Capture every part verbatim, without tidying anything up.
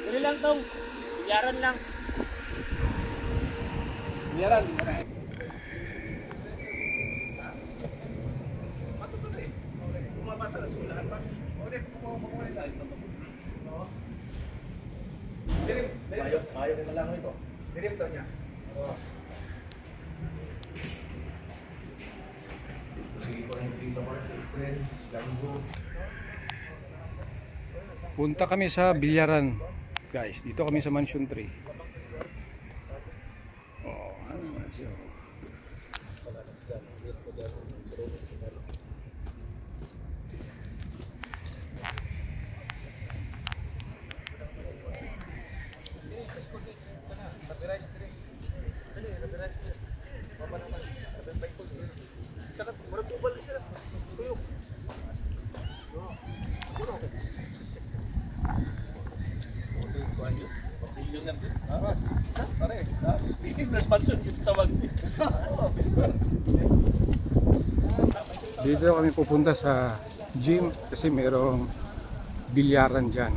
Ano lang tong? Bilyaran lang. Bilyaran. Mayo, mayo ko lang ito. Direkto niya. Oo. Sige ko rin sa friend, ganggo. Punta kami sa Bilyaran, guys. Dito kami sa Mansion three. Oh, ano naman siya? Dito kami pupunta sa gym kasi mayroong bilyaran dyan.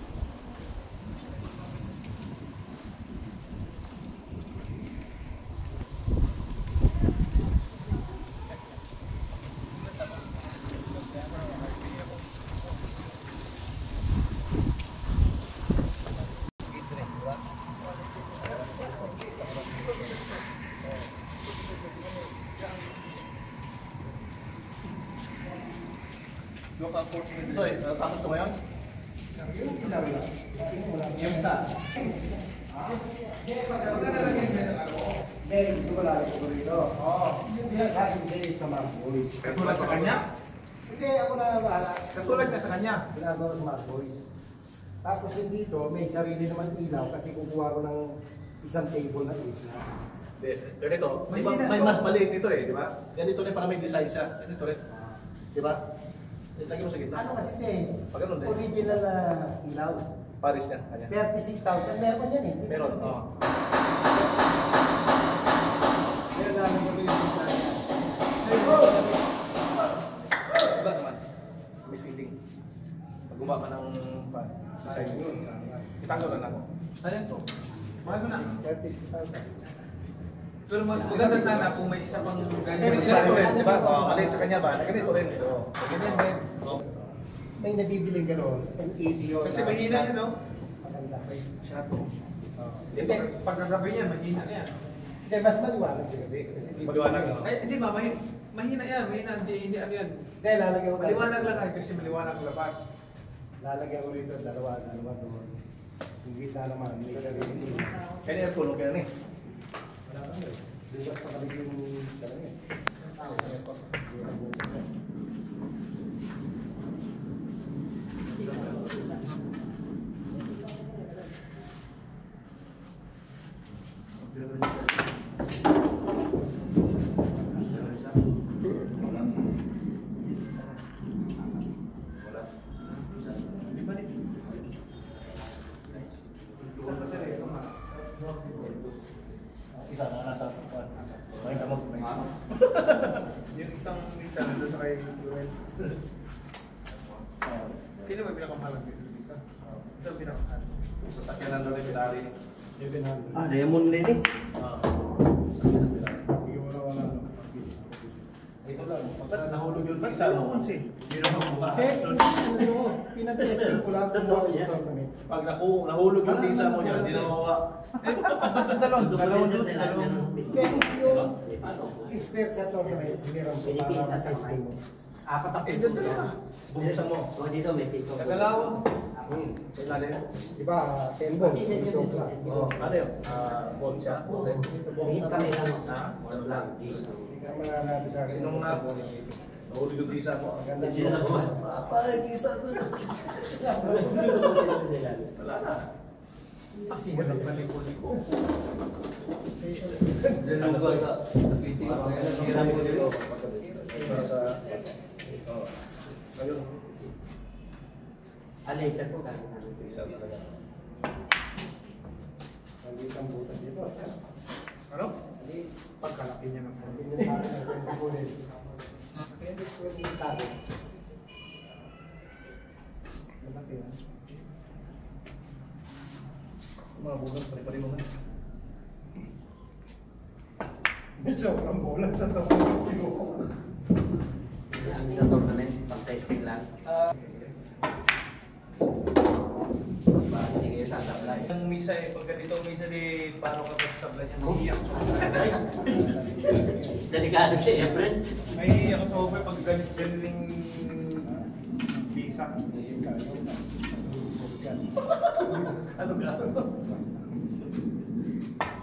Soy, takot ko ngayon? Yung isa. Hindi, gusto ko lang ito rito. Oo. Hindi na kasi hindi sa mga boys. Katulad sa kanya? Hindi, ako na bahala. Katulad ka sa kanya? Ginagawa sa mga boys. Tapos yung dito, may sarili naman ilaw kasi kukuha ko ng isang table na ilaw. Ganito, may, may mas maliit ito eh, di ba? Ganito rin para may design siya. Ganito rin. Di ba? Lagyan mo sa gitna. Ano kasi din? Pag ganun din. Original na ilaw. Paris niya, kanya. thirty-six thousand. Meron pa yan eh. Meron, oo. Meron namin ko yung gitna niya. Sugat naman. May seating. Pag gumawa ka ng design yun. Itanggal lang ako. Ayan to. Mahal mo na. thirty-six thousand. Pero mas maganda sana kung may isa pang ganyan. Ganito rin, di ba? Oh, maliit sa kanya ba? Ganito rin. Oh. Ganyan din. Oh. May nabibiling gano'n. Ang eighty yun. Kasi mahina yun, no? Maganda. Siya to. Hindi, pagkagabi niya, mahina na yan. Hindi, mas maliwanag sa gabi. Kasi Mas maliwanag. oh. Ay, hindi ba, mahi- mahina yan, mahina, hindi, hindi ano yan. Hindi, lalagyan ko. Maliwanag lang ay kasi maliwanag ang labas. Lalagyan ko rito dalawa, dalawa doon. Yung gitna naman, may sarili. Kaya niya tulog yan eh. Wala ka na. Doon pa kami yung dalawa eh. Isa na nasa kuwan. May kamot, may kamot. Yung isang isa nandun sa kay Joel. Sino ba pinakamahalang dito? Ito ang pinakamahal. Sasakyan nandun rin pinari. Yung pinahalo. Ah, diamond din eh. Ah. Sasakyan ng pinari. Hindi mo na wala. Ito lang. Pagka nahulog yung isa mo. Hindi na mabuka. Eh, ano, pinag-testing ko lang kung bakit ito kami. Pag nahu- nahulog yung tisa mo niya, hindi na makuha. Dalawang, dalawang dos, dalawang. Kaya yung expert sa tournament, hiniram ko para ma-testing mo. Apat ang Eh, doon dalawa. Bubuksan mo. O dito may pito. Dalawang. Hmm. Sa ilalim. Di ba, ten balls, isang lang. Oh, ano yun? Ah, ball siya. Hit kami lang. Ha? Wala lang. Hindi ka mananabi sa akin. Sinong na? Nahulog yung tisa mo. Maganda Hindi na nakuha. Papa, tisa ko. Wala na. Kasi yan ang paliko-liko. Diyan lang ba ka? Napiting ako. Ginamit ko dito. Para sa... Oh. Ayun. Alay siya po kami namin. Tisa talaga. Nandito ang butas dito. Ano? Hindi, pagkalaki niya ng Hindi nyo na natin ang kwento ko rin. Kaya hindi ko yung tayo. Malaki yan. Mga bukas, pare-pare mo man. May sobrang bola sa tapos ko. Ang isang tournament, pang-testing lang. Sige, sa sablay. Ang misa eh, pag ganito misa di paano ka sa sablay niya, nahiyak. Delikado si Efren. May ako sa over pag ganit galing visa. Ano ka?